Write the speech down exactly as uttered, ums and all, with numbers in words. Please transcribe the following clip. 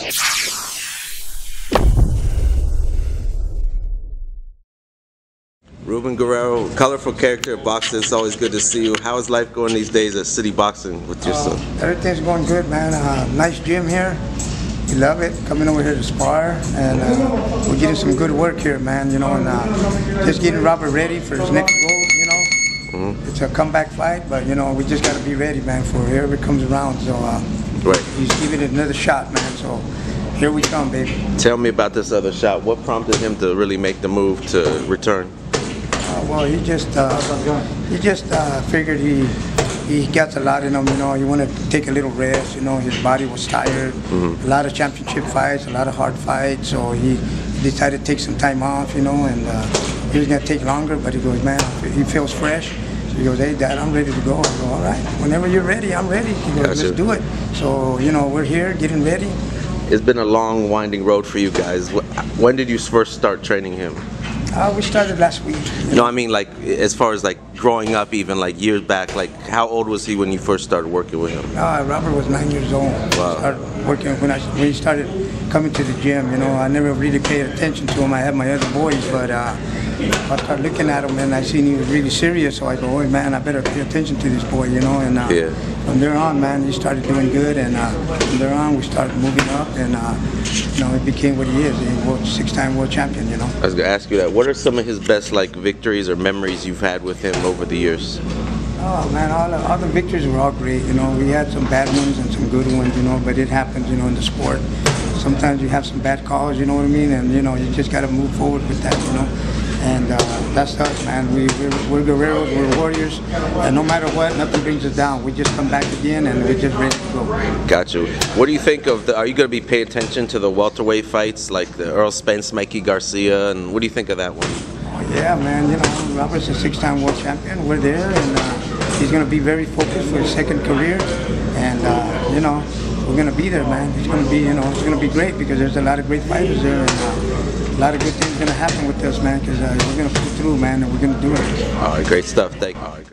Ruben Guerrero, colorful character at boxing. It's always good to see you. How is life going these days at City Boxing with your son? Uh, everything's going good, man. Uh, nice gym here. We love it. Coming over here to spar, and uh, we're getting some good work here, man. You know, and uh, just getting Robert ready for his next goal. You know, mm-hmm. It's a comeback fight, but you know, we just got to be ready, man, for whoever comes around. So uh, right. He's giving it another shot, man. So here we come, baby. Tell me about this other shot. What prompted him to really make the move to return? Uh, well, he just uh, he just uh, figured he he got a lot in him. You know, he wanted to take a little rest. You know, his body was tired. Mm-hmm. A lot of championship fights, a lot of hard fights. So he decided to take some time off. You know, and uh, he was gonna take longer. But he goes, man, he feels fresh. So he goes, hey, Dad, I'm ready to go. I go, all right. Whenever you're ready, I'm ready. He goes, gotcha. Let's do it. So you know, we're here, getting ready. It's been a long, winding road for you guys. When did you first start training him? Uh, we started last week. No, I mean like as far as like growing up, even like years back. Like how old was he when you first started working with him? Uh, Robert was nine years old. Wow. Started working when I when he started coming to the gym. You know, I never really paid attention to him. I had my other boys, but uh, I started looking at him and I seen he was really serious. So I go, oh man, I better pay attention to this boy. You know, and uh, yeah. From there on, man, he started doing good, and uh, from there on, we started moving up, and uh, you know, he became what he is. He's a six-time world champion. You know. I was gonna ask you that. What are some of his best like victories or memories you've had with him over the years? Oh man, all the, all the victories were all great. You know, we had some bad ones and some good ones. You know, but it happens. You know, in the sport, sometimes you have some bad calls. You know what I mean? And you know, you just got to move forward with that. You know. And uh, that's us, man. We, we're, we're guerreros, we're warriors, and no matter what, nothing brings us down. We just come back again, and we're just ready to go. Got you. What do you think of the, are you going to be paying attention to the welterweight fights, like the Earl Spence, Mikey Garcia, and what do you think of that one? Oh, yeah, man, you know, Robert's a six-time world champion. We're there, and uh, he's going to be very focused for his second career, and, uh, you know, we're going to be there, man. It's going to be, you know, it's going to be great because there's a lot of great fighters there, and uh, a lot of good things going to happen with us, man, because uh, we're going to pull through, man, and we're going to do it. All right, great stuff. Thank you.